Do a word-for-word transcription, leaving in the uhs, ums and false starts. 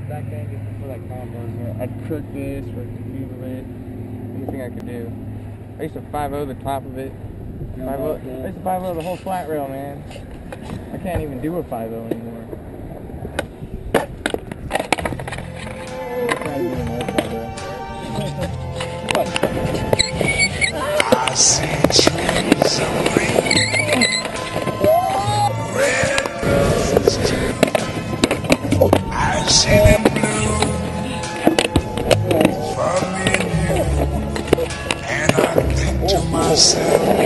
back then just before that combo. I'd cook this or leave it. Anything I could do. I used to five oh the top of it. five oh, I used to five oh the whole flat rail, man. I can't even do a five oh anymore. I see trees of green, red roses too. I see them blue for me and you. And I think to myself,